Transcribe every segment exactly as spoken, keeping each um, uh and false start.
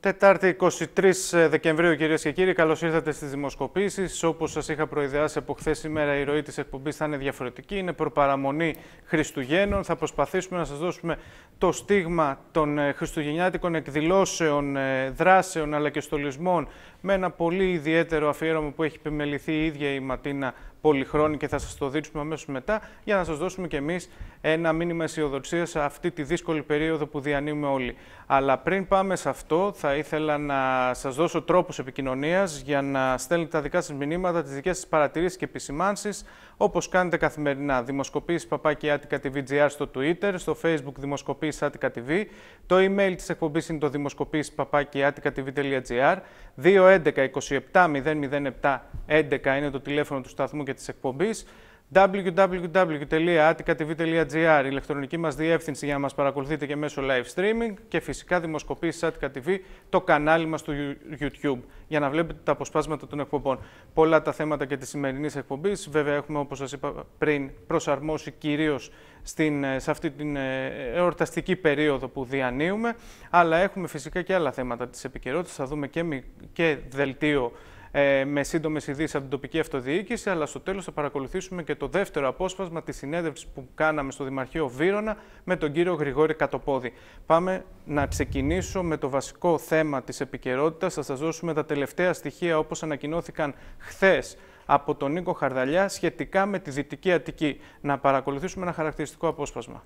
Τετάρτη εικοστή τρίτη Δεκεμβρίου, κυρίες και κύριοι, καλώς ήρθατε στις δημοσκοπήσεις. Όπως σας είχα προειδεάσει από χθες, σήμερα η ροή της εκπομπής θα είναι διαφορετική. Είναι προπαραμονή Χριστουγέννων. Θα προσπαθήσουμε να σας δώσουμε το στίγμα των χριστουγεννιάτικων εκδηλώσεων, δράσεων αλλά και στολισμών με ένα πολύ ιδιαίτερο αφιέρωμα που έχει επιμεληθεί η ίδια η Ματίνα Πολυχρόνη και θα σας το δείξουμε αμέσως μετά, για να σας δώσουμε κι εμείς ένα μήνυμα αισιοδοξίας σε αυτή τη δύσκολη περίοδο που διανύουμε όλοι. Αλλά πριν πάμε σε αυτό, θα ήθελα να σας δώσω τρόπους επικοινωνίας για να στέλνετε τα δικά σας μηνύματα, τις δικές σας παρατηρήσεις και επισημάνσεις, όπως κάνετε καθημερινά. Δημοσκοπήσεις παπάκι άτικα τι βι τζι άρ στο Twitter, στο Facebook Δημοσκοπήσεις Άτικα τι βι. Το email της εκπομπής είναι το δημοσκοπήσεις παπάκι άτικα τι βι τελεία τζι άρ. δύο έντεκα είκοσι επτά μηδέν μηδέν επτά έντεκα είναι το τηλέφωνο του σταθμού και της εκπομπής. double-u double-u double-u τελεία άτικα τι βι τελεία τζι άρ, η ηλεκτρονική μας διεύθυνση για να μας παρακολουθείτε και μέσω live streaming, και φυσικά Δημοσκοπήσεις Άτικα τι βι, το κανάλι μας στο YouTube, για να βλέπετε τα αποσπάσματα των εκπομπών. Πολλά τα θέματα και της σημερινής εκπομπής. Βέβαια, έχουμε, όπως σας είπα πριν, προσαρμόσει κυρίως στην, σε αυτή την εορταστική περίοδο που διανύουμε, αλλά έχουμε φυσικά και άλλα θέματα της επικαιρότητας. Θα δούμε και, και δελτίο με σύντομες ειδήσεις από την τοπική αυτοδιοίκηση, αλλά στο τέλος θα παρακολουθήσουμε και το δεύτερο απόσπασμα της συνέντευξης που κάναμε στο Δημαρχείο Βύρωνα με τον κύριο Γρηγόρη Κατοπόδη. Πάμε να ξεκινήσω με το βασικό θέμα της επικαιρότητας. Θα σας δώσουμε τα τελευταία στοιχεία όπως ανακοινώθηκαν χθες από τον Νίκο Χαρδαλιά σχετικά με τη Δυτική Αττική. Να παρακολουθήσουμε ένα χαρακτηριστικό απόσπασμα.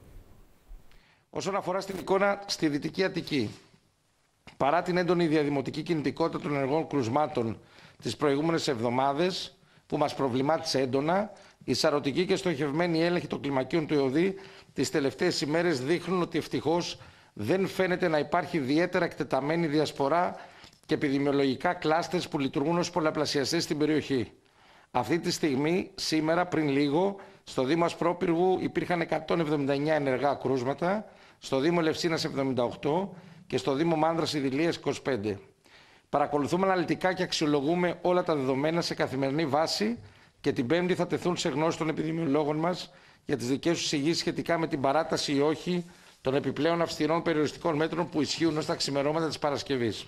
Όσον αφορά στην εικόνα στη Δυτική Αττική, παρά την έντονη διαδημοτική κινητικότητα των ενεργών κρουσμάτων τις προηγούμενες εβδομάδες, που μας προβλημάτισε έντονα, η σαρωτική και στοχευμένη έλεγχη των κλιμακίων του ΕΟΔΗ τις τελευταίες ημέρες δείχνουν ότι ευτυχώς δεν φαίνεται να υπάρχει ιδιαίτερα εκτεταμένη διασπορά και επιδημιολογικά κλάστερς που λειτουργούν ως πολλαπλασιαστές στην περιοχή. Αυτή τη στιγμή, σήμερα, πριν λίγο, στο Δήμο Ασπρόπυργου υπήρχαν εκατόν εβδομήντα εννέα ενεργά κρούσματα, στο Δήμο Ελευσίνας εβδομήντα οκτώ και στο Δήμο Μάνδρας Ιδηλίας είκοσι πέντε. Παρακολουθούμε αναλυτικά και αξιολογούμε όλα τα δεδομένα σε καθημερινή βάση και την Πέμπτη θα τεθούν σε γνώση των επιδημιολόγων μας για τις δικές τους εισηγήσεις σχετικά με την παράταση ή όχι των επιπλέον αυστηρών περιοριστικών μέτρων που ισχύουν ως τα ξημερώματα της Παρασκευής.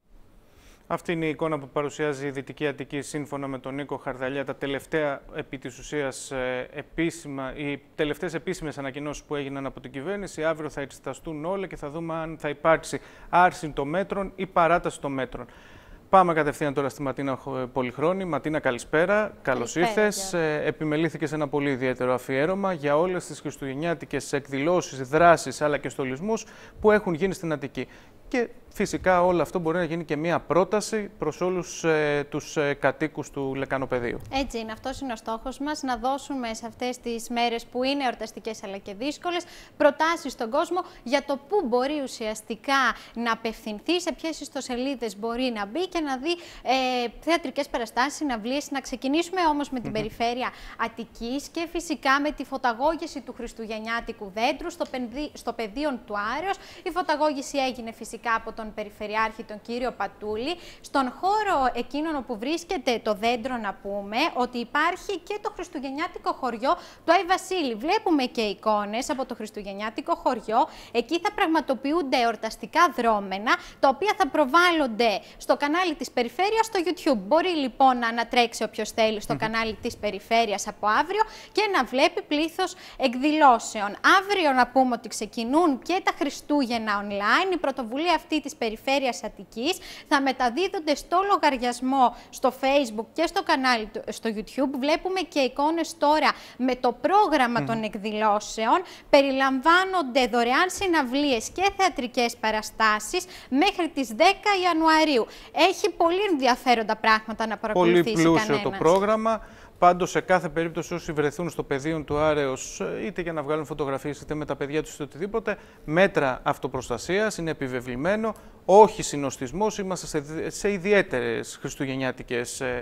Αυτή είναι η εικόνα που παρουσιάζει η Δυτική Αττική σύμφωνα με τον Νίκο Χαρδαλιά. Τα τελευταία επί της ουσίας επίσημα, οι τελευταίες επίσημες ανακοινώσεις που έγιναν από την κυβέρνηση. Αύριο θα εξεταστούν όλα και θα δούμε αν θα υπάρξει άρση των μέτρων ή παράταση των μέτρων. Πάμε κατευθείαν τώρα στη Ματίνα Πολυχρόνη. Ματίνα, καλησπέρα. Καλώς ήρθες. Ε, επιμελήθηκες ένα πολύ ιδιαίτερο αφιέρωμα για όλες τις χριστουγεννιάτικες εκδηλώσεις, δράσεις αλλά και στολισμούς που έχουν γίνει στην Αττική. Και φυσικά όλο αυτό μπορεί να γίνει και μια πρόταση προς όλους ε, τους ε, κατοίκους του Λεκανοπεδίου. Έτσι είναι, αυτός είναι ο στόχος μας, να δώσουμε σε αυτές τις μέρες που είναι εορταστικές αλλά και δύσκολες προτάσεις στον κόσμο για το πού μπορεί ουσιαστικά να απευθυνθεί, σε ποιες ιστοσελίδες μπορεί να μπει και να δει ε, θεατρικές παραστάσεις, συναυλίες. Να ξεκινήσουμε όμως με την mm-hmm. περιφέρεια Αττικής και φυσικά με τη φωταγώγηση του χριστουγεννιάτικου δέντρου στο, πενδύ, στο πεδίο του Άρεως. Η φωταγώγηση έγινε φυσικά από τον Περιφερειάρχη, τον κύριο Πατούλη. Στον χώρο εκείνον όπου βρίσκεται το δέντρο, να πούμε ότι υπάρχει και το χριστουγεννιάτικο χωριό του Άι Βασίλη. Βλέπουμε και εικόνες από το χριστουγεννιάτικο χωριό. Εκεί θα πραγματοποιούνται εορταστικά δρόμενα, τα οποία θα προβάλλονται στο κανάλι της Περιφέρειας στο YouTube. Μπορεί λοιπόν να ανατρέξει όποιος θέλει στο mm-hmm. κανάλι της Περιφέρειας από αύριο και να βλέπει πλήθος εκδηλώσεων. Αύριο να πούμε ότι ξεκινούν και τα Χριστούγεννα online. Η πρωτοβουλία αυτή της Περιφέρειας Αττικής θα μεταδίδονται στο λογαριασμό στο Facebook και στο κανάλι στο YouTube. Βλέπουμε και εικόνες τώρα με το πρόγραμμα mm. των εκδηλώσεων. Περιλαμβάνονται δωρεάν συναυλίες και θεατρικές παραστάσεις μέχρι τις δέκα Ιανουαρίου. Έχει πολύ ενδιαφέροντα πράγματα να παρακολουθήσει κανένας. Πολύ πλούσιο το πρόγραμμα. Πάντως, σε κάθε περίπτωση, όσοι βρεθούν στο πεδίο του Άρεως, είτε για να βγάλουν φωτογραφίες, είτε με τα παιδιά τους, είτε οτιδήποτε, μέτρα αυτοπροστασίας, είναι επιβεβλημένο, όχι συνοστισμός. Είμαστε σε, σε ιδιαίτερες χριστουγεννιάτικες, ε,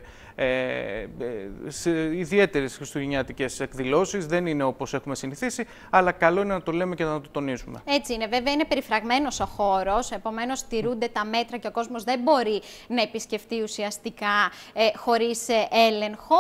ε, σε ιδιαίτερες χριστουγεννιάτικες εκδηλώσεις. Δεν είναι όπως έχουμε συνηθίσει, αλλά καλό είναι να το λέμε και να το τονίζουμε. Έτσι είναι. Βέβαια, είναι περιφραγμένος ο χώρος, επομένως τηρούνται τα μέτρα και ο κόσμος δεν μπορεί να επισκεφτεί ουσιαστικά ε, χωρίς ε, έλεγχο. Όμως,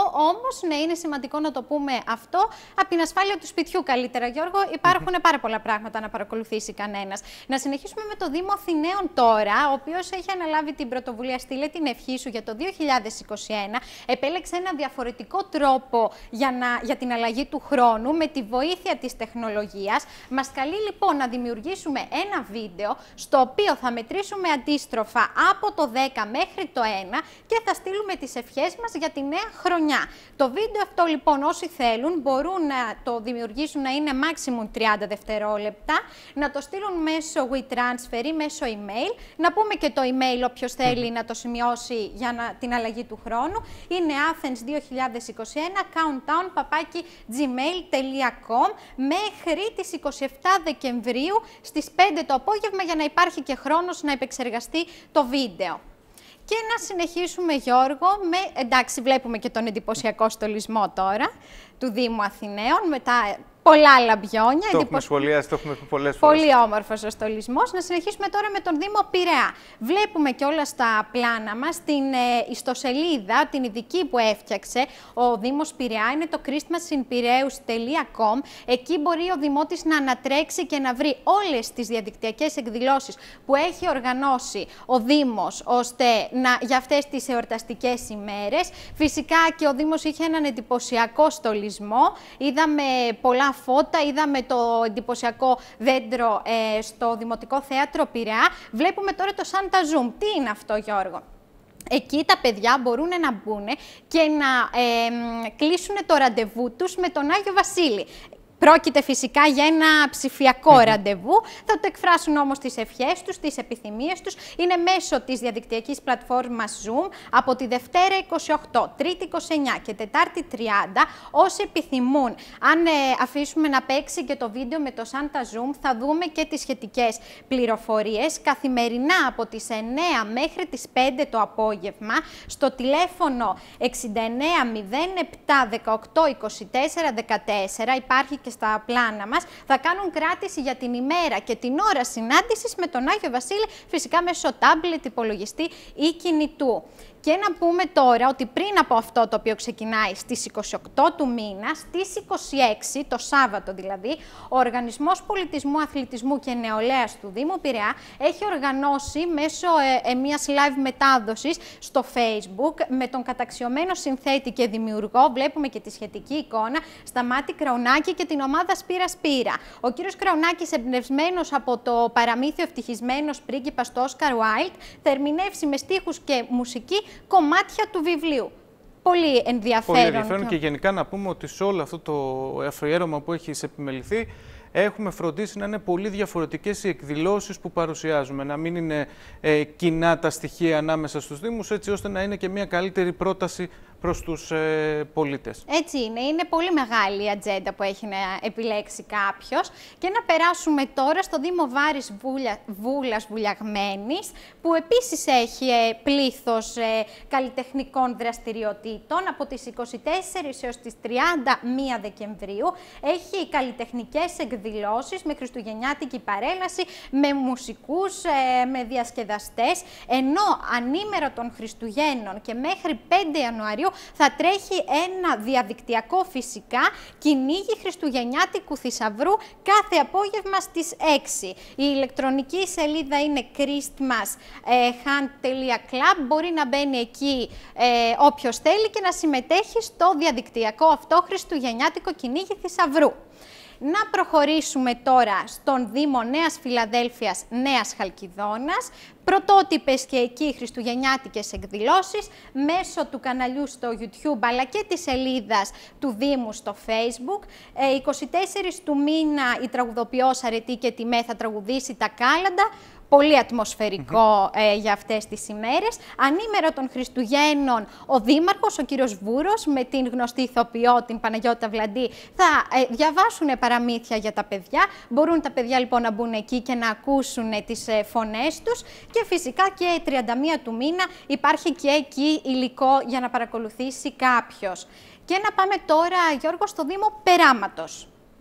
Όμως, ναι, είναι σημαντικό να το πούμε αυτό από την ασφάλεια του σπιτιού καλύτερα, Γιώργο. Υπάρχουν mm-hmm. πάρα πολλά πράγματα να παρακολουθήσει κανένας. Να συνεχίσουμε με το Δήμο Αθηναίων τώρα, ο οποίος έχει αναλάβει την πρωτοβουλία «Στείλε την ευχή σου» για το δύο χιλιάδες είκοσι ένα. Επέλεξε ένα διαφορετικό τρόπο για, να, για την αλλαγή του χρόνου με τη βοήθεια της τεχνολογίας. Μας καλεί λοιπόν να δημιουργήσουμε ένα βίντεο στο οποίο θα μετρήσουμε αντίστροφα από το δέκα μέχρι το ένα και θα στείλουμε τις ευχές μας για τη νέα χρονιά. Το βίντεο αυτό λοιπόν όσοι θέλουν μπορούν να το δημιουργήσουν να είναι maximum τριάντα δευτερόλεπτα, να το στείλουν μέσω WeTransfer ή μέσω email. Να πούμε και το email όποιος θέλει να το σημειώσει για να, την αλλαγή του χρόνου. Είναι athens δύο χιλιάδες είκοσι ένα countdown παπάκι gmail τελεία com μέχρι τις είκοσι επτά Δεκεμβρίου στις πέντε το απόγευμα για να υπάρχει και χρόνος να επεξεργαστεί το βίντεο. Και να συνεχίσουμε, Γιώργο, με, εντάξει, βλέπουμε και τον εντυπωσιακό στολισμό τώρα του Δήμου Αθηναίων με τα πολλά λαμπιόνια. Το εντυπωσ... έχουμε σχολιάσει, το έχουμε πει πολλές φορές. Πολύ όμορφος ο στολισμός. Να συνεχίσουμε τώρα με τον Δήμο Πειραιά. Βλέπουμε και όλα στα πλάνα μας την ε, ιστοσελίδα, την ειδική που έφτιαξε ο Δήμος Πειραιά. Είναι το christmasinpireus τελεία com. Εκεί μπορεί ο Δημότης να ανατρέξει και να βρει όλες τις διαδικτυακές εκδηλώσεις που έχει οργανώσει ο Δήμος ώστε να, για αυτές τις εορταστικές ημέρες. Φυσικά και ο Δήμος είχε έναν εντυπωσιακό στολισμό. Είδαμε πολλά φώτα, είδαμε το εντυπωσιακό δέντρο ε, στο Δημοτικό Θέατρο Πειραιά. Βλέπουμε τώρα το Santa Zoom. Τι είναι αυτό, Γιώργο? Εκεί τα παιδιά μπορούν να μπουν και να ε, κλείσουν το ραντεβού τους με τον Άγιο Βασίλη. Πρόκειται φυσικά για ένα ψηφιακό mm-hmm. ραντεβού. Θα το εκφράσουν όμως τις ευχές τους, τις επιθυμίες τους. Είναι μέσω της διαδικτυακής πλατφόρμας Zoom από τη Δευτέρα είκοσι οκτώ, Τρίτη είκοσι εννιά και Τετάρτη τριάντα. Όσοι επιθυμούν, αν ε, αφήσουμε να παίξει και το βίντεο με το Santa Zoom, θα δούμε και τις σχετικές πληροφορίες. Καθημερινά από τις εννέα μέχρι τις πέντε το απόγευμα, στο τηλέφωνο εξήντα εννέα μηδέν επτά δεκαοκτώ είκοσι τέσσερα δεκατέσσερα υπάρχει και στα πλάνα μας, θα κάνουν κράτηση για την ημέρα και την ώρα συνάντησης με τον Άγιο Βασίλη, φυσικά μέσω τάμπλετ, υπολογιστή ή κινητού. Και να πούμε τώρα ότι πριν από αυτό το οποίο ξεκινάει στις είκοσι οκτώ του μήνα, στις είκοσι έξι, το Σάββατο δηλαδή, ο Οργανισμός Πολιτισμού, Αθλητισμού και Νεολαίας του Δήμου Πειραιά έχει οργανώσει μέσω ε, ε, μιας live μετάδοσης στο Facebook με τον καταξιωμένο συνθέτη και δημιουργό, βλέπουμε και τη σχετική εικόνα, Σταμάτη Κραουνάκη και την ομάδα Σπύρα Σπύρα. Ο κύριος Κραουνάκης, εμπνευσμένος από το παραμύθιο Ευτυχισμένος πρίγκιπας του Όσκαρ Ουάιλντ, θα ερμηνεύσει με στίχους και μουσική κομμάτια του βιβλίου. Πολύ ενδιαφέρον. Πολύ ενδιαφέρον και γενικά να πούμε ότι σε όλο αυτό το αφιέρωμα που έχει επιμεληθεί έχουμε φροντίσει να είναι πολύ διαφορετικές οι εκδηλώσεις που παρουσιάζουμε. Να μην είναι ε, κοινά τα στοιχεία ανάμεσα στους Δήμους, έτσι ώστε να είναι και μια καλύτερη πρόταση προς τους ε, πολίτες. Έτσι είναι. Είναι πολύ μεγάλη η ατζέντα που έχει να επιλέξει κάποιος. Και να περάσουμε τώρα στο Δήμο Βάρης Βούλα, Βούλας Βουλιαγμένης, που επίσης έχει ε, πλήθος ε, καλλιτεχνικών δραστηριοτήτων. Από τις είκοσι τέσσερις έως τις τριάντα μία Δεκεμβρίου έχει καλλιτεχνικές εκδηλώσεις με χριστουγεννιάτικη παρέλαση, με μουσικούς, ε, με διασκεδαστές, ενώ ανήμερα των Χριστουγέννων και μέχρι πέντε Ιανουαρίου θα τρέχει ένα διαδικτυακό φυσικά κυνήγι χριστουγεννιάτικου θησαυρού κάθε απόγευμα στις έξι. Η ηλεκτρονική σελίδα είναι christmas hunt τελεία club. Μπορεί να μπαίνει εκεί ε, όποιος θέλει και να συμμετέχει στο διαδικτυακό αυτό χριστουγεννιάτικο κυνήγι θησαυρού. Να προχωρήσουμε τώρα στον Δήμο Νέας Φιλαδέλφειας, Νέας Χαλκιδόνας. Πρωτότυπες και εκεί χριστουγεννιάτικες εκδηλώσεις μέσω του καναλιού στο YouTube αλλά και της σελίδας του Δήμου στο Facebook. Ε, είκοσι τέσσερις του μήνα η τραγουδοποιός Αρετή και Τιμέ θα τραγουδήσει τα Κάλαντα. Πολύ ατμοσφαιρικό ε, για αυτές τις ημέρες. Ανήμερα των Χριστουγέννων, ο Δήμαρχος, ο κύριος Βούρος, με την γνωστή ηθοποιό, την Παναγιώτα Βλαντή, θα ε, διαβάσουν παραμύθια για τα παιδιά. Μπορούν τα παιδιά λοιπόν να μπουν εκεί και να ακούσουν ε, τις ε, φωνές τους. Και φυσικά και τριάντα μία του μήνα υπάρχει και εκεί υλικό για να παρακολουθήσει κάποιος. Και να πάμε τώρα, Γιώργο, στο Δήμο Περάματος.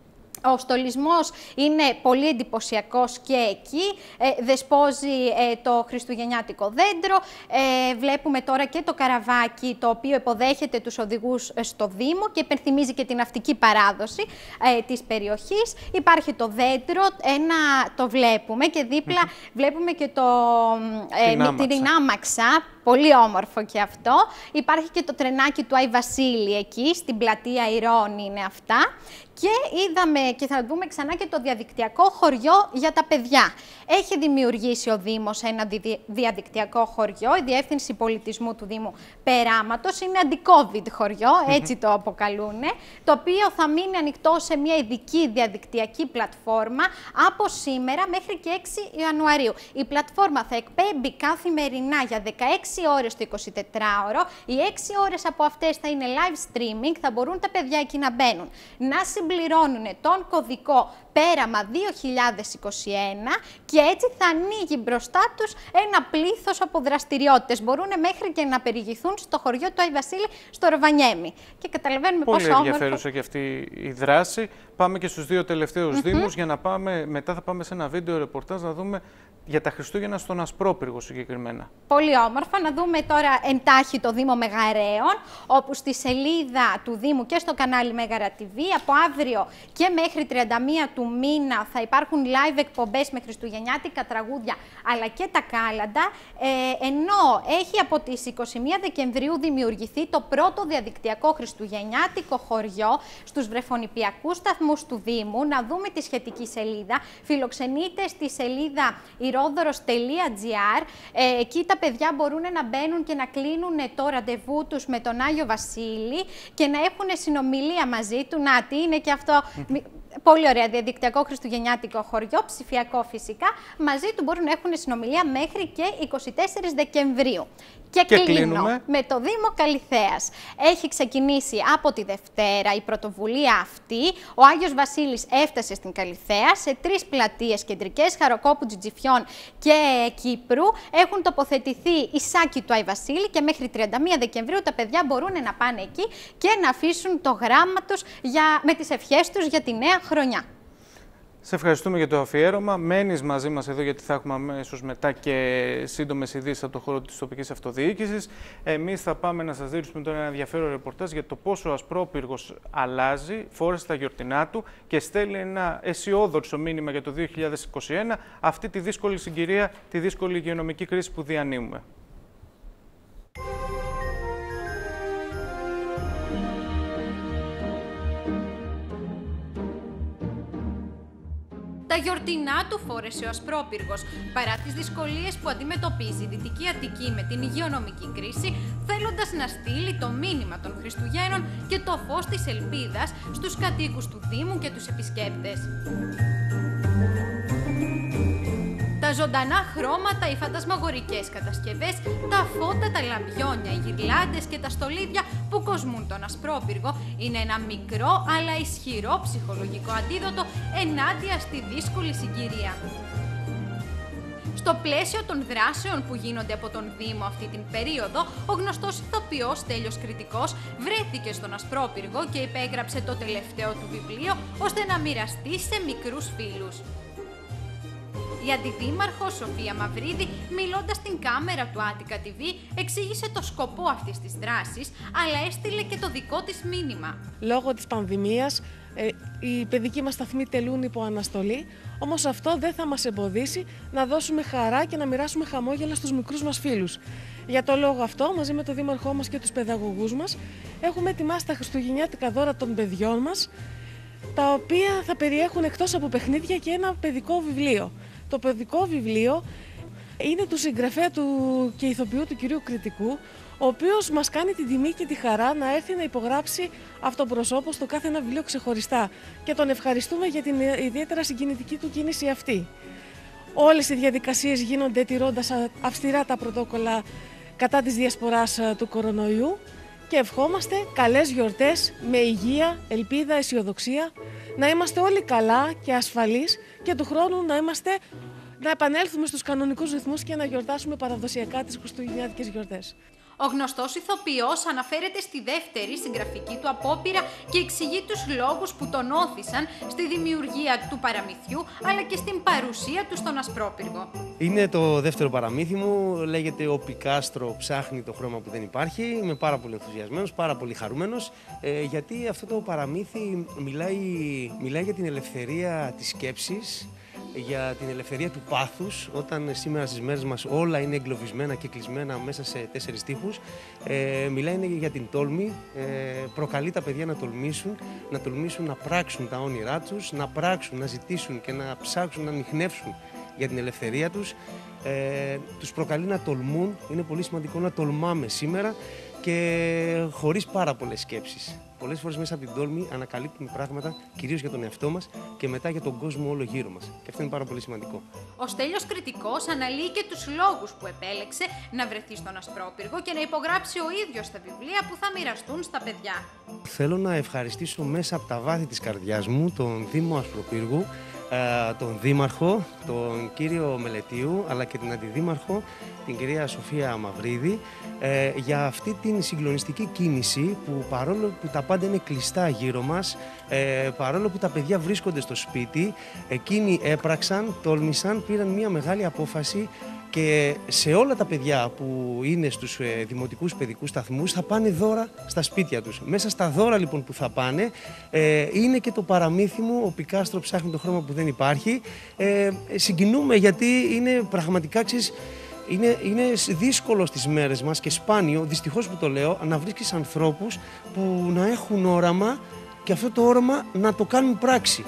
Ο στολισμός είναι πολύ εντυπωσιακός και εκεί, ε, δεσπόζει ε, το χριστουγεννιάτικο δέντρο. Ε, βλέπουμε τώρα και το καραβάκι, το οποίο υποδέχεται τους οδηγούς ε, στο Δήμο και υπενθυμίζει και την ναυτική παράδοση ε, της περιοχής. Υπάρχει το δέντρο, ένα, το βλέπουμε και δίπλα βλέπουμε και το, ε, την άμαξα. Πολύ όμορφο και αυτό. Υπάρχει και το τρενάκι του Άι Βασίλη εκεί, στην πλατεία Ηρών είναι αυτά. Και είδαμε και θα δούμε ξανά και το διαδικτυακό χωριό για τα παιδιά. Έχει δημιουργήσει ο Δήμος ένα διαδικτυακό χωριό, η Διεύθυνση Πολιτισμού του Δήμου Περάματος. Είναι αντι-COVID χωριό, έτσι το αποκαλούν, το οποίο θα μείνει ανοιχτό σε μια ειδική διαδικτυακή πλατφόρμα από σήμερα μέχρι και έξι Ιανουαρίου. Η πλατφόρμα θα εκπέμπει καθημερινά για δεκαέξι ώρες το εικοσιτετράωρο. Οι έξι ώρες από αυτές θα είναι live streaming, θα μπορούν τα παιδιά εκεί να μπαίνουν, να συμπληρώνουν τον κωδικό Πέραμα δύο χιλιάδες είκοσι ένα και έτσι θα ανοίγει μπροστά τους ένα πλήθος από δραστηριότητες. Μπορούν μέχρι και να περιηγηθούν στο χωριό του Άι Βασίλη, στο Ροβανιέμι. Και καταλαβαίνουμε πολύ πόσο όμορφο. Πολύ ενδιαφέρουσα και αυτή η δράση. Πάμε και στους δύο τελευταίους mm-hmm. δήμους για να πάμε, μετά θα πάμε σε ένα βίντεο ρεπορτάζ να δούμε για τα Χριστούγεννα στον Ασπρόπυργο συγκεκριμένα. Πολύ όμορφα. Να δούμε τώρα εντάχει το Δήμο Μεγαρέων, όπου στη σελίδα του Δήμου και στο κανάλι Μέγαρα τι βι από αύριο και μέχρι τριάντα μία του μήνα θα υπάρχουν live εκπομπές με χριστουγεννιάτικα τραγούδια αλλά και τα κάλαντα, ε, ενώ έχει από τις είκοσι μία Δεκεμβρίου δημιουργηθεί το πρώτο διαδικτυακό χριστουγεννιάτικο χωριό στους βρεφονιπιακούς σταθμούς του Δήμου. Να δούμε τη σχετική σελίδα. Φιλοξενείται στη σελίδα ηρόδωρος τελεία τζι άρ. Ε, εκεί τα παιδιά μπορούν να μπαίνουν και να κλείνουν το ραντεβού τους με τον Άγιο Βασίλη και να έχουν συνομιλία μαζί του. Να, τι είναι και αυτό. Πολύ ωραία, διαδικτυακό χριστουγεννιάτικο χωριό, ψηφιακό φυσικά. Μαζί του μπορούν να έχουν συνομιλία μέχρι και εικοστή τέταρτη Δεκεμβρίου. Και, και κλείνω κλείνουμε. με το Δήμο Καλιθέας. Έχει ξεκινήσει από τη Δευτέρα η πρωτοβουλία αυτή. Ο Άγιος Βασίλης έφτασε στην Καλιθέα σε τρεις πλατείες κεντρικές, Χαροκόπου, Τζιτζιφιών και Κύπρου. Έχουν τοποθετηθεί οι σάκοι του Άι Βασίλη και μέχρι τριάντα μία Δεκεμβρίου τα παιδιά μπορούν να πάνε εκεί και να αφήσουν το γράμμα τους για, με τις ευχές τους για τη νέα χρονιά. Σε ευχαριστούμε για το αφιέρωμα. Μένεις μαζί μας εδώ γιατί θα έχουμε αμέσως μετά και σύντομες ειδήσεις από το χώρο της τοπικής αυτοδιοίκησης. Εμείς θα πάμε να σας δείξουμε τώρα ένα ενδιαφέρον ρεπορτάζ για το πόσο ο Ασπρόπυργος αλλάζει, φόρεσε τα γιορτινά του και στέλνει ένα αισιόδοξο μήνυμα για το δύο χιλιάδες είκοσι ένα, αυτή τη δύσκολη συγκυρία, τη δύσκολη υγειονομική κρίση που διανύουμε. Τα γιορτινά του φόρεσε ο Ασπρόπυργος. Παρά τις δυσκολίες που αντιμετωπίζει η Δυτική Αττική με την υγειονομική κρίση, θέλοντας να στείλει το μήνυμα των Χριστουγέννων και το φως της ελπίδας στους κατοίκους του Δήμου και τους επισκέπτες. Τα ζωντανά χρώματα, οι φαντασμαγορικές κατασκευές, τα φώτα, τα λαμπιόνια, οι γυρλάντες και τα στολίδια που κοσμούν τον Ασπρόπυργο είναι ένα μικρό αλλά ισχυρό ψυχολογικό αντίδοτο ενάντια στη δύσκολη συγκυρία. Στο πλαίσιο των δράσεων που γίνονται από τον Δήμο αυτή την περίοδο, ο γνωστός ηθοποιός Στέλιος Κρητικός βρέθηκε στον Ασπρόπυργο και υπέγραψε το τελευταίο του βιβλίο ώστε να μοιραστεί σε μικρούς φίλους. Η Αντιδήμαρχος Σοφία Μαυρίδη, μιλώντας στην κάμερα του Άττικα τι βι, εξήγησε το σκοπό αυτής της δράσης, αλλά έστειλε και το δικό της μήνυμα. Λόγω της πανδημίας, ε, οι παιδικοί μας σταθμοί τελούν υπό αναστολή, όμως αυτό δεν θα μας εμποδίσει να δώσουμε χαρά και να μοιράσουμε χαμόγελα στους μικρούς μας φίλους. Για το λόγο αυτό, μαζί με το δήμαρχό μας και τους παιδαγωγούς μας, έχουμε ετοιμάσει τα χριστουγεννιάτικα δώρα των παιδιών μας, τα οποία θα περιέχουν εκτός από παιχνίδια και ένα παιδικό βιβλίο. Το παιδικό βιβλίο είναι του συγγραφέα του και ηθοποιού του κυρίου Κρητικού, ο οποίος μας κάνει την τιμή και τη χαρά να έρθει να υπογράψει αυτοπροσώπως το κάθε ένα βιβλίο ξεχωριστά και τον ευχαριστούμε για την ιδιαίτερα συγκινητική του κίνηση αυτή. Όλες οι διαδικασίες γίνονται τηρώντας αυστηρά τα πρωτόκολλα κατά της διασποράς του κορονοϊού και ευχόμαστε καλές γιορτές με υγεία, ελπίδα, αισιοδοξία, να είμαστε όλοι καλά και ασφαλείς και του χρόνου να, είμαστε, να επανέλθουμε στους κανονικούς ρυθμούς και να γιορτάσουμε παραδοσιακά τις χριστουγεννιάτικες γιορτές. Ο γνωστός ηθοποιός αναφέρεται στη δεύτερη συγγραφική του απόπειρα και εξηγεί τους λόγους που τον όθησαν στη δημιουργία του παραμυθιού, αλλά και στην παρουσία του στον Ασπρόπυργο. Είναι το δεύτερο παραμύθι μου, λέγεται «Ο Πικάστρο ψάχνει το χρώμα που δεν υπάρχει». Είμαι πάρα πολύ ενθουσιασμένος, πάρα πολύ χαρούμενος, ε, γιατί αυτό το παραμύθι μιλάει, μιλάει για την ελευθερία της σκέψης, για την ελευθερία του πάθους, όταν σήμερα στις μέρες μας όλα είναι εγκλωβισμένα και κλεισμένα μέσα σε τέσσερις τοίχους. Ε, μιλάει για την τόλμη, ε, προκαλεί τα παιδιά να τολμήσουν, να τολμήσουν να πράξουν τα όνειρά τους, να πράξουν, να ζητήσουν και να ψάξουν να ανιχνεύσουν για την ελευθερία τους. Ε, τους προκαλεί να τολμούν, είναι πολύ σημαντικό να τολμάμε σήμερα και χωρίς πάρα πολλές σκέψεις. Πολλές φορές μέσα από την τόλμη ανακαλύπτουμε πράγματα, κυρίως για τον εαυτό μας και μετά για τον κόσμο όλο γύρω μας. Και αυτό είναι πάρα πολύ σημαντικό. Ο Στέλιος Κρητικός αναλύει και τους λόγους που επέλεξε να βρεθεί στον Ασπρόπυργο και να υπογράψει ο ίδιος τα βιβλία που θα μοιραστούν στα παιδιά. Θέλω να ευχαριστήσω μέσα από τα βάθη της καρδιάς μου τον Δήμο Ασπροπύργου, τον Δήμαρχο, τον κύριο Μελετίου, αλλά και την Αντιδήμαρχο, την κυρία Σοφία Μαυρίδη, ε, για αυτή την συγκλονιστική κίνηση που παρόλο που τα πάντα είναι κλειστά γύρω μας, ε, παρόλο που τα παιδιά βρίσκονται στο σπίτι, εκείνοι έπραξαν, τόλμησαν, πήραν μια μεγάλη απόφαση και σε όλα τα παιδιά που είναι στους ε, δημοτικούς παιδικούς σταθμούς θα πάνε δώρα στα σπίτια τους. Μέσα στα δώρα λοιπόν που θα πάνε ε, είναι και το παραμύθι μου «Ο Πικάστρο ψάχνει το χρώμα που δεν υπάρχει». Ε, συγκινούμε γιατί είναι πραγματικά ξέρεις, Είναι, είναι δύσκολο στις μέρες μας και σπάνιο, δυστυχώς που το λέω, να βρίσκεις ανθρώπους που να έχουν όραμα και αυτό το όραμα να το κάνουν πράξη.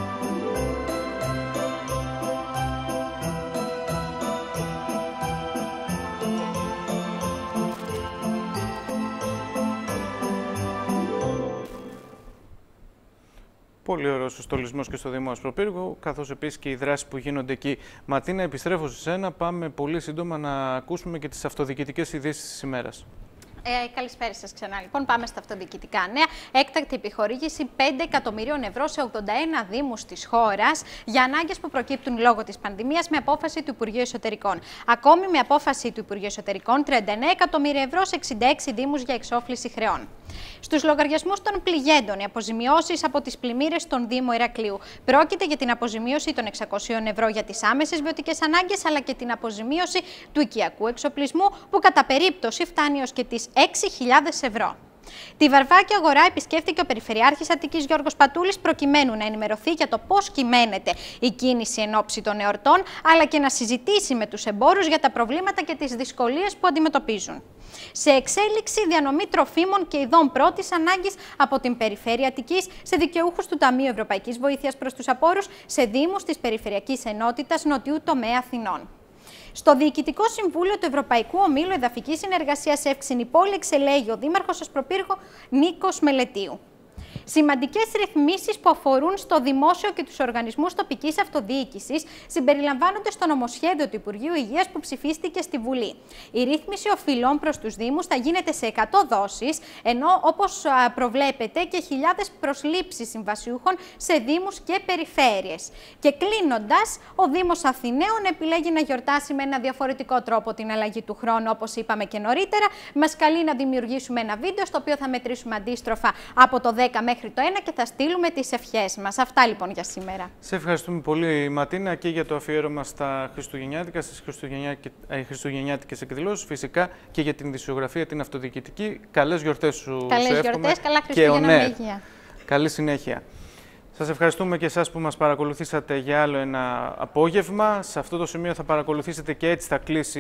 Πολύ ωραίος ο στολισμός και στο Δήμο Ασπροπύργου, καθώς επίσης και οι δράσεις που γίνονται εκεί. Ματίνα, επιστρέφω σε σένα. Πάμε πολύ σύντομα να ακούσουμε και τις αυτοδιοικητικές ειδήσεις της ημέρας. Ε, καλησπέρα σας ξανά. Λοιπόν, πάμε στα αυτοδιοικητικά νέα. Έκτακτη επιχορήγηση πέντε εκατομμυρίων ευρώ σε ογδόντα ένα δήμους της χώρας για ανάγκες που προκύπτουν λόγω της πανδημίας με απόφαση του Υπουργείου Εσωτερικών. Ακόμη με απόφαση του Υπουργείου Εσωτερικών, τριάντα εννέα εκατομμύρια ευρώ σε εξήντα έξι δήμους για εξόφληση χρεών. Στους λογαριασμούς των πληγέντων, οι αποζημιώσεις από τις πλημμύρες στον Δήμο Ηρακλείου. Πρόκειται για την αποζημίωση των εξακοσίων ευρώ για τις άμεσες βιωτικές ανάγκες, αλλά και την αποζημίωση του οικιακού εξοπλισμού, που κατά περίπτωση φτάνει ως και τις έξι χιλιάδες ευρώ. Τη Βαρβάκη Αγορά επισκέφθηκε ο Περιφερειάρχης Αττικής Γιώργος Πατούλης προκειμένου να ενημερωθεί για το πώς κυμαίνεται η κίνηση εν ώψη των εορτών, αλλά και να συζητήσει με τους εμπόρους για τα προβλήματα και τις δυσκολίες που αντιμετωπίζουν. Σε εξέλιξη διανομή τροφίμων και ειδών πρώτης ανάγκης από την Περιφέρεια Αττικής σε δικαιούχους του Ταμείου Ευρωπαϊκής Βοήθειας προς τους Απόρους σε δήμους της Περιφερειακής Ενότητας Νοτιού Τομέα Αθηνών. Στο Διοικητικό Συμβούλιο του Ευρωπαϊκού Ομίλου Εδαφικής Συνεργασίας Εύξηνη Πόλη εξελέγει ο Δήμαρχος Ασπροπύργου Νίκος Μελετίου. Σημαντικές ρυθμίσεις που αφορούν στο δημόσιο και τους οργανισμούς τοπικής αυτοδιοίκησης συμπεριλαμβάνονται στο νομοσχέδιο του Υπουργείου Υγείας που ψηφίστηκε στη Βουλή. Η ρύθμιση οφειλών προς τους Δήμους θα γίνεται σε εκατό δόσεις, ενώ όπως προβλέπεται και χιλιάδες προσλήψεις συμβασιούχων σε Δήμους και περιφέρειες. Και κλείνοντας, ο Δήμος Αθηναίων επιλέγει να γιορτάσει με ένα διαφορετικό τρόπο την αλλαγή του χρόνου, όπως είπαμε και νωρίτερα. Μας καλεί να δημιουργήσουμε ένα βίντεο στο οποίο θα μετρήσουμε αντίστροφα από το δέκα μέχρι το ένα και θα στείλουμε τις ευχές μας. Αυτά λοιπόν για σήμερα. Σε ευχαριστούμε πολύ, Ματίνα, και για το αφιέρωμα στα Χριστουγεννιάτικα, στις Χριστουγεννιάτικες εκδηλώσεις, φυσικά και για την δισογραφία, την αυτοδιοικητική. Καλές γιορτές σου. Καλές σου γιορτές, καλά Χριστούγεννα με υγεία. Καλή συνέχεια. Σας ευχαριστούμε και εσάς που μας παρακολουθήσατε για άλλο ένα απόγευμα. Σε αυτό το σημείο θα παρακολουθήσετε και έτσι θα κλείσει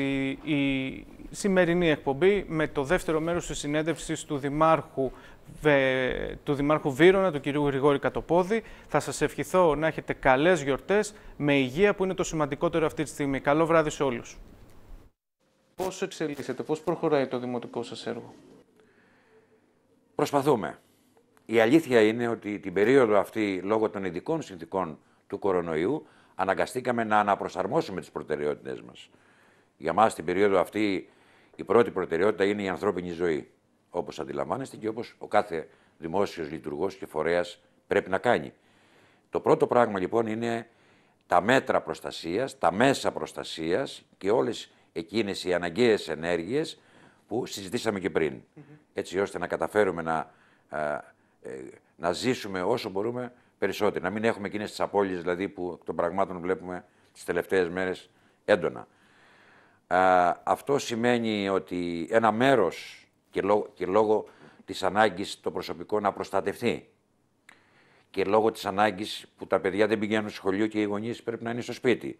η σημερινή εκπομπή με το δεύτερο μέρος της συνέντευξης του Δημάρχου του Δημάρχου Βύρωνα, του κυρίου Γρηγόρη Κατοπόδη. Θα σας ευχηθώ να έχετε καλές γιορτές, με υγεία που είναι το σημαντικότερο αυτή τη στιγμή. Καλό βράδυ σε όλους. Πώς εξελίσσεται, πώς προχωράει το δημοτικό σας έργο? Προσπαθούμε. Η αλήθεια είναι ότι την περίοδο αυτή, λόγω των ειδικών συνθηκών του κορονοϊού, αναγκαστήκαμε να αναπροσαρμόσουμε τις προτεραιότητες μας. Για μας την περίοδο αυτή η πρώτη προτεραιότητα είναι η ανθρώπινη ζωή, όπως αντιλαμβάνεστε και όπως ο κάθε δημόσιος λειτουργός και φορέας πρέπει να κάνει. Το πρώτο πράγμα λοιπόν είναι τα μέτρα προστασίας, τα μέσα προστασίας και όλες εκείνες οι αναγκαίες ενέργειες που που συζητήσαμε και πριν. Mm-hmm. Έτσι ώστε να καταφέρουμε να, ε, ε, να ζήσουμε όσο μπορούμε περισσότερο. Να μην έχουμε εκείνες τις απώλειες δηλαδή, που εκ των πραγμάτων βλέπουμε τις τελευταίες μέρες έντονα. Ε, αυτό σημαίνει ότι ένα μέρος και λόγω, και λόγω της ανάγκης το προσωπικό να προστατευτεί και λόγω της ανάγκης που τα παιδιά δεν πηγαίνουν στο σχολείο και οι γονείς πρέπει να είναι στο σπίτι,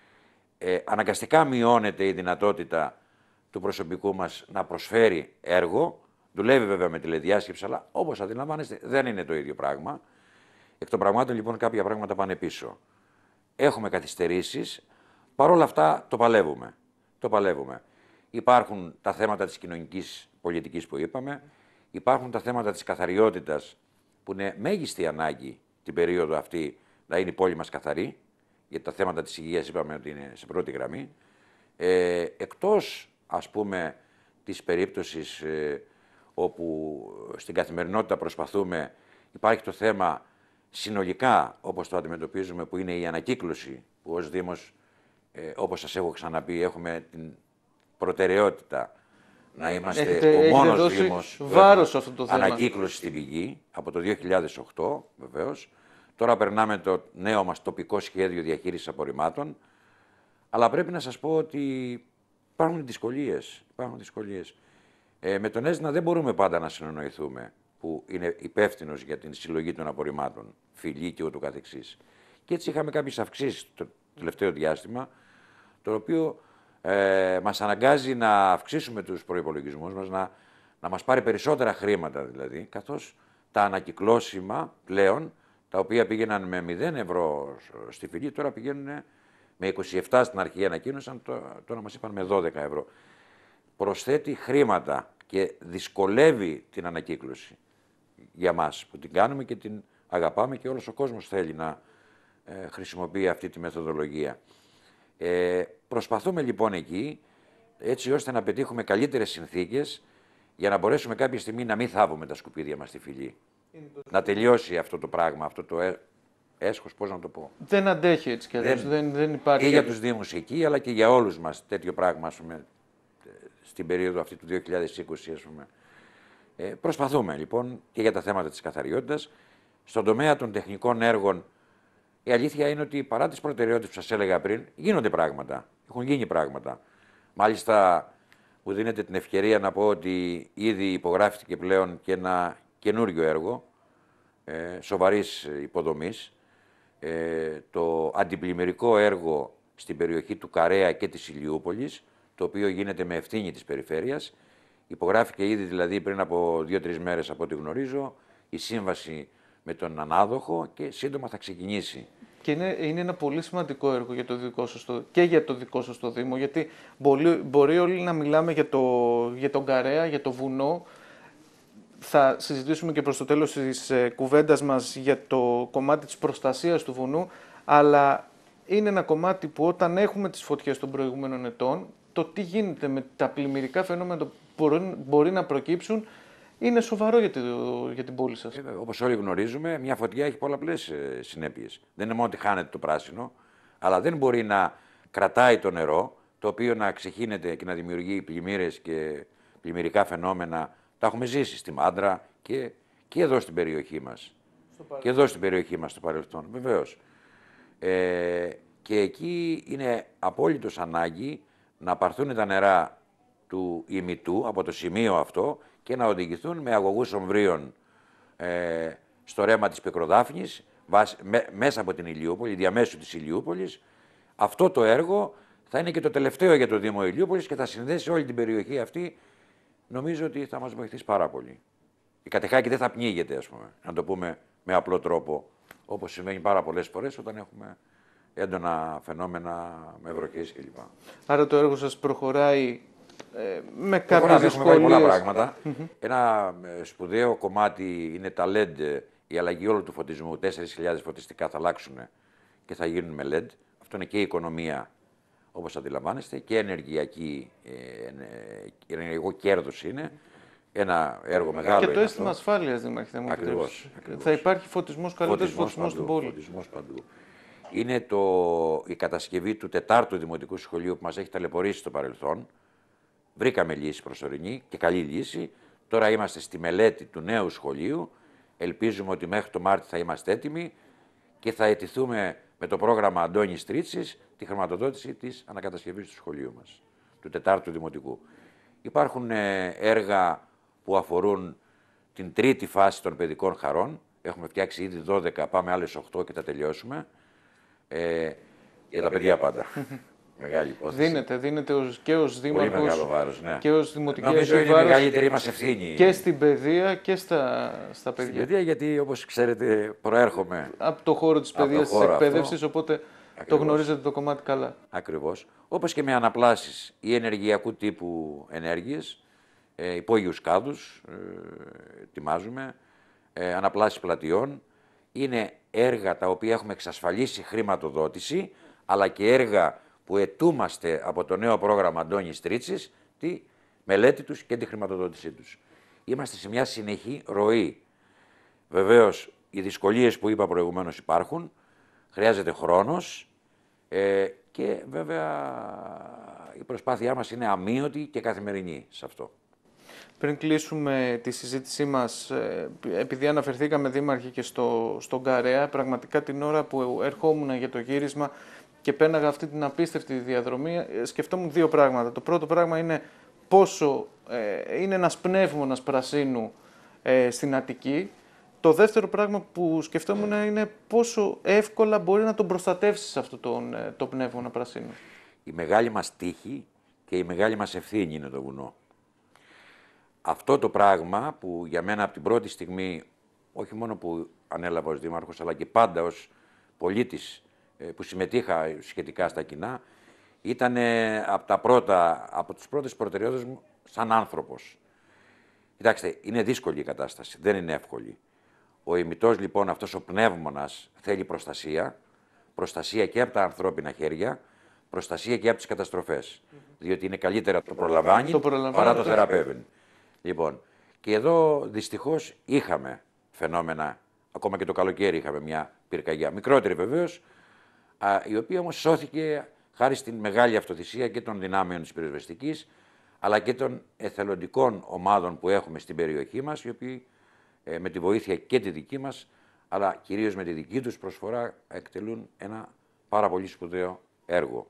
ε, αναγκαστικά μειώνεται η δυνατότητα του προσωπικού μας να προσφέρει έργο. Δουλεύει βέβαια με τηλεδιάσκεψη, αλλά όπως αντιλαμβάνεστε δεν είναι το ίδιο πράγμα. Εκ των πραγμάτων λοιπόν κάποια πράγματα πάνε πίσω. Έχουμε καθυστερήσεις, παρόλα αυτά το παλεύουμε. Το παλεύουμε. Υπάρχουν τα θέματα της κοινωνικής πολιτικής που είπαμε, υπάρχουν τα θέματα της καθαριότητας που είναι μέγιστη ανάγκη την περίοδο αυτή να είναι η πόλη μας καθαρή, γιατί τα θέματα της υγείας είπαμε ότι είναι σε πρώτη γραμμή. Ε, εκτός ας πούμε της περίπτωσης ε, όπου στην καθημερινότητα προσπαθούμε, υπάρχει το θέμα συνολικά όπως το αντιμετωπίζουμε που είναι η ανακύκλωση που ως Δήμος, ε, όπως σας έχω ξαναπεί, έχουμε την προτεραιότητα να είμαστε έχετε, ο μόνος δώσει Δήμος βάρος αυτό το θέμα. Ανακύκλωση στην πηγή από το δύο χιλιάδες οκτώ βεβαίως. Τώρα περνάμε το νέο μας τοπικό σχέδιο διαχείρισης απορριμμάτων, αλλά πρέπει να σας πω ότι υπάρχουν δυσκολίες. Υπάρχουν δυσκολίες. Ε, με τον ΕΣΝΑ δεν μπορούμε πάντα να συνεννοηθούμε, που είναι υπεύθυνος για την συλλογή των απορριμμάτων, φυλή και ούτω καθεξής. Και έτσι είχαμε κάποιες αυξήσεις το τελευταίο διάστημα, το οποίο ε, μας αναγκάζει να αυξήσουμε τους προϋπολογισμούς μας, να, να μας πάρει περισσότερα χρήματα δηλαδή, καθώς τα ανακυκλώσιμα πλέον, τα οποία πήγαιναν με μηδέν ευρώ στη φυλή, τώρα πηγαίνουν με είκοσι επτά στην αρχή ανακοίνωσαν, τώρα μας είπαν με δώδεκα ευρώ. Προσθέτει χρήματα και δυσκολεύει την ανακύκλωση για μας που την κάνουμε και την αγαπάμε και όλος ο κόσμος θέλει να ε, χρησιμοποιεί αυτή τη μεθοδολογία. Ε, προσπαθούμε λοιπόν εκεί έτσι ώστε να πετύχουμε καλύτερες συνθήκες για να μπορέσουμε κάποια στιγμή να μην θάβουμε τα σκουπίδια μας στη φυλή. Να τελειώσει αυτό το πράγμα, αυτό το ε, έσχος, πώς να το πω. Δεν αντέχει έτσι κι αλλιώς, δεν, δεν, δεν υπάρχει. Και για τους Δήμους εκεί, αλλά και για όλους μας τέτοιο πράγμα, ας πούμε, στην περίοδο αυτή του δύο χιλιάδες είκοσι, ας πούμε. Ε, προσπαθούμε λοιπόν και για τα θέματα της καθαριότητας. Στον τομέα των τεχνικών έργων, η αλήθεια είναι ότι παρά τις προτεραιότητες που σας έλεγα πριν, γίνονται πράγματα. Έχουν γίνει πράγματα. Μάλιστα, μου δίνετε την ευκαιρία να πω ότι ήδη υπογράφηκε πλέον και ένα καινούριο έργο ε, σοβαρής υποδομής. Ε, το αντιπλημμυρικό έργο στην περιοχή του Καρέα και της Ηλιούπολης, το οποίο γίνεται με ευθύνη της περιφέρειας. Υπογράφηκε ήδη δηλαδή πριν από δύο-τρεις μέρες από ό,τι γνωρίζω η σύμβαση με τον ανάδοχο και σύντομα θα ξεκινήσει. Και είναι, είναι ένα πολύ σημαντικό έργο για το δικό σας το, και για το δικό σας το Δήμο, γιατί μπορεί, μπορεί όλοι να μιλάμε για, το, για τον Καρέα, για το βουνό. Θα συζητήσουμε και προς το τέλος της ε, κουβέντας μας για το κομμάτι της προστασίας του βουνού, αλλά είναι ένα κομμάτι που όταν έχουμε τις φωτιές των προηγούμενων ετών, το τι γίνεται με τα πλημμυρικά φαινόμενα που μπορεί, μπορεί να προκύψουν, είναι σοβαρό για, το, για την πόλη σας. Ε, όπως όλοι γνωρίζουμε, μια φωτιά έχει πολλαπλές ε, συνέπειες. Δεν είναι μόνο ότι χάνεται το πράσινο, αλλά δεν μπορεί να κρατάει το νερό, το οποίο να ξεχύνεται και να δημιουργεί πλημμύρες και πλημμυρικά φαινόμενα. Τα έχουμε ζήσει στη Μάντρα και, και εδώ στην περιοχή μας. Και εδώ στην περιοχή μας στο παρελθόν, βεβαίως. Ε, και εκεί είναι απόλυτος ανάγκη να πάρθουν τα νερά του ημιτού από το σημείο αυτό και να οδηγηθούν με αγωγούς ομβρίων ε, στο ρέμα της Πικροδάφνης, με, μέσα από την Ηλιούπολη, διαμέσου της Ηλιούπολης. Αυτό το έργο θα είναι και το τελευταίο για το Δήμο Ηλιούπολης και θα συνδέσει όλη την περιοχή αυτή. Νομίζω ότι θα μας βοηθήσει πάρα πολύ. Η Κατεχάκη δεν θα πνίγεται, ας πούμε, να το πούμε με απλό τρόπο, όπως συμβαίνει πάρα πολλές φορές όταν έχουμε έντονα φαινόμενα με βροχές κλπ. Άρα το έργο σας προχωράει ε, με κάποιες δυσκολίες. Έχουμε πολλά πράγματα. Mm-hmm. Ένα σπουδαίο κομμάτι είναι τα ελ ι ντι, η αλλαγή όλου του φωτισμού. τέσσερις χιλιάδες φωτιστικά θα αλλάξουν και θα γίνουν με ελ ι ντι. Αυτό είναι και η οικονομία, όπως αντιλαμβάνεστε, και ενεργειακή, ε, ενεργειακό κέρδος είναι. Ένα έργο μεγάλο. Και το αίσθημα ασφάλειας, Δήμαρχε, θα μου ακριβώς, ακριβώς. Θα υπάρχει φωτισμός, καλύτερος φωτισμός, φωτισμός στην πόλη. Φωτισμός παντού. Είναι το, η κατασκευή του τετάρτου δημοτικού σχολείου που μας έχει ταλαιπωρήσει στο παρελθόν. βρήκαμε λύση προσωρινή και καλή λύση. Τώρα είμαστε στη μελέτη του νέου σχολείου. Ελπίζουμε ότι μέχρι το Μάρτιο θα είμαστε έτοιμοι και θα αιτηθούμε με το πρόγραμμα Αντώνης Τρίτσης τη χρηματοδότηση της ανακατασκευής του σχολείου μας, του τετάρτου Δημοτικού. Υπάρχουν έργα που αφορούν την τρίτη φάση των παιδικών χαρών. Έχουμε φτιάξει ήδη δώδεκα, πάμε άλλες οκτώ και τα τελειώσουμε. Ε, για τα παιδιά πάντα. Μεγάλη υπόθεση. Δίνεται, δίνεται ως, και ως δήμαρχος Πολύ μεγάλο βάρος, ναι. και ως δημοτική Νομίζω αρχή είναι η βάρος μεγαλύτερη μας ευθύνη. και στην παιδεία και στα, στα παιδιά. Στην παιδεία, γιατί όπως ξέρετε προέρχομαι Από το χώρο της παιδείας, της εκπαίδευσης, οπότε ακριβώς. Το γνωρίζετε το κομμάτι καλά. Ακριβώς. Όπως και με αναπλάσεις ή ενεργειακού τύπου ενέργειες, ε, υπόγειους κάδους, ε, ετοιμάζουμε, ε, αναπλάσεις πλατιών. Είναι έργα τα οποία έχουμε εξασφαλίσει χρηματοδότηση, αλλά και έργα που ετούμαστε από το νέο πρόγραμμα Αντώνης Τρίτσης, τη μελέτη τους και τη χρηματοδότησή τους. Είμαστε σε μια συνεχή ροή. Βεβαίως, οι δυσκολίες που είπα προηγουμένως υπάρχουν, χρειάζεται χρόνος ε, και βέβαια η προσπάθειά μας είναι αμείωτη και καθημερινή σε αυτό. Πριν κλείσουμε τη συζήτησή μας, επειδή αναφερθήκαμε δήμαρχοι και στο, στον Καρέα, πραγματικά την ώρα που ερχόμουν για το γύρισμα και πέναγα αυτή την απίστευτη διαδρομή, σκεφτόμουν δύο πράγματα. Το πρώτο πράγμα είναι πόσο ε, είναι ένας πνεύμονας πρασίνου ε, στην Αττική. Το δεύτερο πράγμα που σκεφτόμουν είναι πόσο εύκολα μπορεί να τον προστατεύσεις αυτό τον, το πνεύμονα πρασίνου. Η μεγάλη μας τύχη και η μεγάλη μας ευθύνη είναι το βουνό. Αυτό το πράγμα που για μένα από την πρώτη στιγμή, όχι μόνο που ανέλαβα ως δήμαρχος, αλλά και πάντα ως πολίτης που συμμετείχα σχετικά στα κοινά, ήταν από, τα πρώτα, από τις πρώτες προτεραιότητες μου σαν άνθρωπος. Κοιτάξτε, είναι δύσκολη η κατάσταση, δεν είναι εύκολη. Ο ημιτός λοιπόν, αυτός ο πνεύμονας, θέλει προστασία, προστασία και από τα ανθρώπινα χέρια, προστασία και από τις καταστροφές. Mm-hmm. Διότι είναι καλύτερα το προλαμβάνει, το προλαμβάνει παρά το θεραπεύει. Λοιπόν, και εδώ δυστυχώς είχαμε φαινόμενα, ακόμα και το καλοκαίρι είχαμε μια πυρκαγιά, μικρότερη βεβαίως, α, η οποία όμως σώθηκε χάρη στην μεγάλη αυτοθυσία και των δυνάμεων της πυροσβεστικής, αλλά και των εθελοντικών ομάδων που έχουμε στην περιοχή μας, οι οποίοι ε, με τη βοήθεια και τη δική μας, αλλά κυρίως με τη δική τους προσφορά, εκτελούν ένα πάρα πολύ σπουδαίο έργο.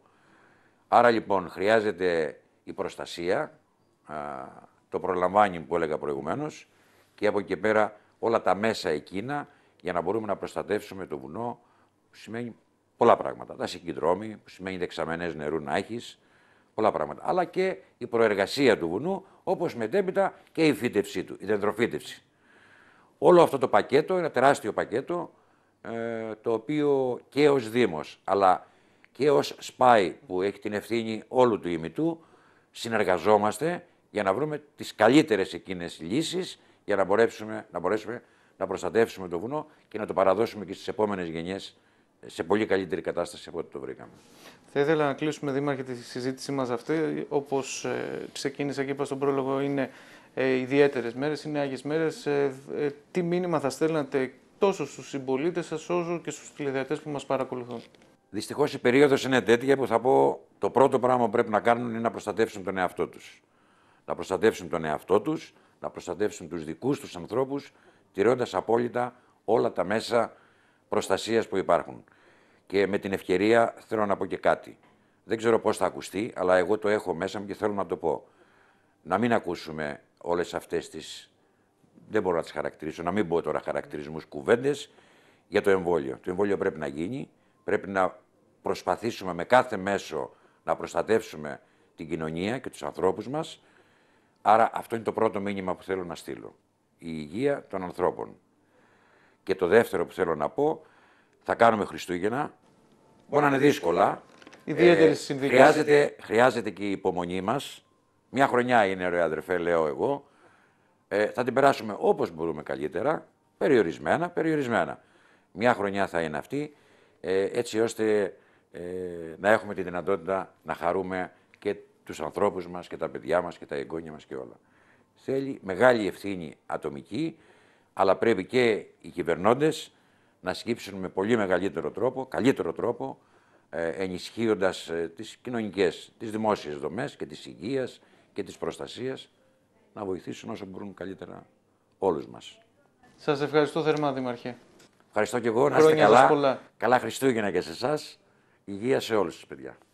Άρα λοιπόν χρειάζεται η προστασία, α, το προλαμβάνει που έλεγα προηγουμένως, και από εκεί πέρα όλα τα μέσα εκείνα για να μπορούμε να προστατεύσουμε το βουνό, που σημαίνει πολλά πράγματα. Τα συγκεντρώμη, που σημαίνει δεξαμενές νερού να έχεις, πολλά πράγματα. Αλλά και η προεργασία του βουνού, όπως μετέπειτα και η φύτευσή του, η δεντροφύτευση. Όλο αυτό το πακέτο, ένα τεράστιο πακέτο, ε, το οποίο και ως Δήμος, αλλά και ως ΣΠΑΙ που έχει την ευθύνη όλου του ημιτού, συνεργαζόμαστε για να βρούμε τις καλύτερες εκείνες λύσεις για να μπορέσουμε να, μπορέσουμε να προστατεύσουμε το βουνό και να το παραδώσουμε και στις επόμενες γενιές σε πολύ καλύτερη κατάσταση από ό,τι το βρήκαμε. Θα ήθελα να κλείσουμε, Δήμαρχε, τη συζήτησή μας αυτή. Όπως ε, ξεκίνησα και είπα στον πρόλογο, είναι ε, ιδιαίτερες μέρες, είναι άγιες μέρες. Ε, ε, τι μήνυμα θα στέλνατε τόσο στους συμπολίτες σας όσο και στους τηλεθεατές που μας παρακολουθούν? Δυστυχώς η περίοδος είναι τέτοια που θα πω το πρώτο πράγμα που πρέπει να κάνουν είναι να προστατεύσουν τον εαυτό τους. Να προστατεύσουν τον εαυτό τους, να προστατεύσουν τους δικούς τους ανθρώπους, τηρώντας απόλυτα όλα τα μέσα προστασίας που υπάρχουν. Και με την ευκαιρία θέλω να πω και κάτι. Δεν ξέρω πώς θα ακουστεί, αλλά εγώ το έχω μέσα μου και θέλω να το πω. Να μην ακούσουμε όλες αυτές τις, δεν μπορώ να τις χαρακτηρίσω, να μην πω τώρα χαρακτηρισμούς, κουβέντες για το εμβόλιο. Το εμβόλιο πρέπει να γίνει, πρέπει να προσπαθήσουμε με κάθε μέσο να προστατεύσουμε την κοινωνία και τους ανθρώπους μας. Άρα αυτό είναι το πρώτο μήνυμα που θέλω να στείλω. Η υγεία των ανθρώπων. Και το δεύτερο που θέλω να πω, θα κάνουμε Χριστούγεννα. Μπορεί να είναι δύσκολα. Ιδιαίτερες ε, συνθήκες. Χρειάζεται, χρειάζεται και η υπομονή μας. Μια χρονιά είναι, ρε αδερφέ, λέω εγώ. Ε, θα την περάσουμε όπως μπορούμε καλύτερα, περιορισμένα, περιορισμένα. Μια χρονιά θα είναι αυτή, ε, έτσι ώστε ε, να έχουμε τη δυνατότητα να χαρούμε και τους ανθρώπους μας και τα παιδιά μας και τα εγγόνια μας και όλα. Θέλει μεγάλη ευθύνη ατομική, αλλά πρέπει και οι κυβερνώντες να σκύψουν με πολύ μεγαλύτερο τρόπο, καλύτερο τρόπο, ε, ενισχύοντας ε, τις κοινωνικές, τις δημόσιες δομές και της υγείας και της προστασίας να βοηθήσουν όσο μπορούν καλύτερα όλους μας. Σας ευχαριστώ θερμά, Δήμαρχε. Ευχαριστώ και εγώ. Να είστε Χρόνια σας καλά. πολλά. Καλά Χριστούγεννα και σε εσάς. Υγεία σε όλους τους παιδιά.